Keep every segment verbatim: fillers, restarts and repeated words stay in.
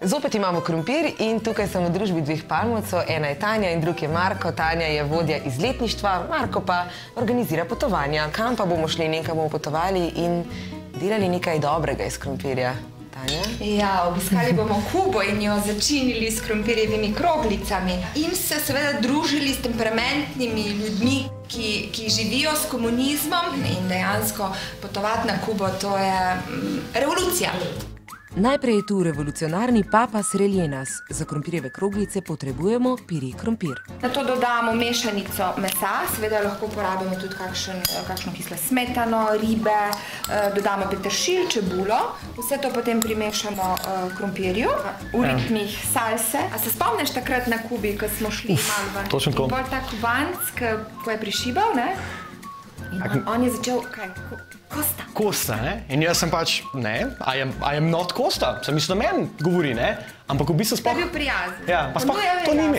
Zopet imamo krompir in tukaj sem v družbi dveh palmovcev. Ena je Tanja in drug je Marko. Tanja je vodja izletništva, Marko pa organizira potovanja. Kam pa bomo šli, nekaj bomo potovali in delali nekaj dobrega iz krompirja. Tanja? Ja, obiskali bomo Kubo in jo začinili s krompirjevimi kroglicami in se seveda družili s temperamentnimi ljudmi, ki, ki živijo s komunizmom in dejansko potovati na Kubo, to je mm, revolucija. Najprej je tu revolucionarni papas rellenas. Za krompirjeve kroglice potrebujemo piri krompir. Na to dodamo mešanico mesa, seveda lahko uporabimo tudi kakšen, kakšno kislo smetano, ribe, dodamo peteršilj, čebulo. Vse to potem primešamo krompirju v ritmih salse. A se spomniš takrat na Kubi, ko smo šli malo ven? Točno tako. In bolj tak kovanc, ko je prišibal, ne? In on, on je začel, kaj, Kosta. Kosta, ne? In jaz sem pač, ne, I am, I am not Kosta. Sem mislil, da meni govori, ne? Ampak v bistvu sploh... To je bil prijazen. Ja, pa sploh to ni ime.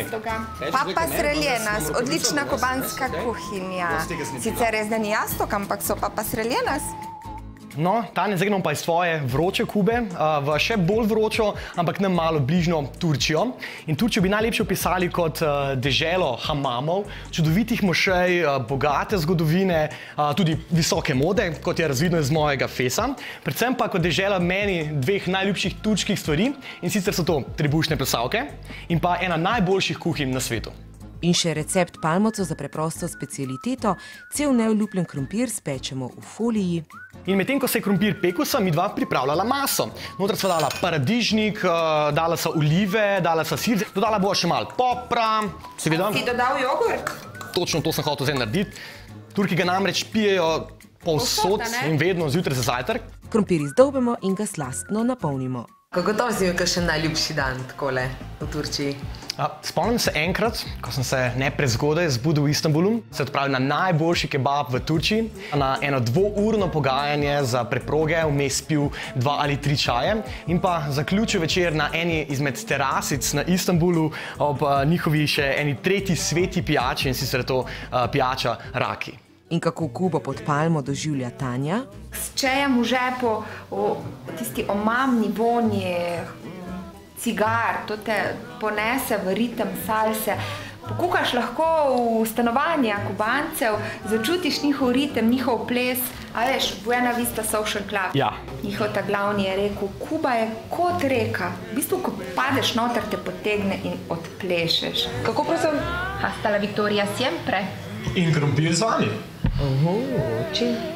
Papas rellenas, odlična kubanska kuhinja. Sicer res da ni jastok, ampak so papas rellenas. No, Tanja, zdaj gremo pa iz svoje vroče Kube v še bolj vročo, ampak nam malo bližnjo Turčijo. In Turčijo bi najlepše opisali kot deželo hamamov, čudovitih mošej, bogate zgodovine, tudi visoke mode, kot je razvidno iz mojega fesa. Predvsem pa kot dežela meni dveh najljubših turških stvari, in sicer so to trebušne plesalke in pa ena najboljših kuhinj na svetu. In še recept palmovcev za preprosto specialiteto, cel neolupljen krompir spečemo v foliji. In medtem, ko se je krompir pekel, sem midva pripravljala maso. Noter sva dala paradižnik, dala sva olive, dala sva sir, dodala bova še malo popra, seveda. Si dodal jogurt? Točno to sem hotel zdaj narediti. Turki ga namreč pijejo povsod in vedno zjutraj za zajtrk. Krompir izdolbemo in ga slastno napolnimo. Kako to si imel kakšen najljubši dan takole v Turčiji? Spomnim se enkrat, ko sem se ne prezgodaj zbudil v Istanbulu, se odpravil na najboljši kebab v Turčiji, na eno dvourno pogajanje za preproge, vmes pil dva ali tri čaje in pa zaključil večer na eni izmed terasic na Istanbulu ob njihovi še eni tretji sveti pijači, in sicer je to pijača Raki. In kako Kubo pod palmo doživlja Tanja? S čajem v žepu, tisti omamni vonji, cigar, to te ponese v ritem salse. Pokukaš lahko v stanovanja Kubancev, začutiš njihov ritem, njihov ples. A veš, Buena Vista Social Club. Ja. Njihov ta glavni je rekel, Kuba je kot reka. V bistvu, ko padeš noter, te potegne in odplešeš. Kako prosim? Hasta la Victoria siempre. In krompir z vami. Oho, oči.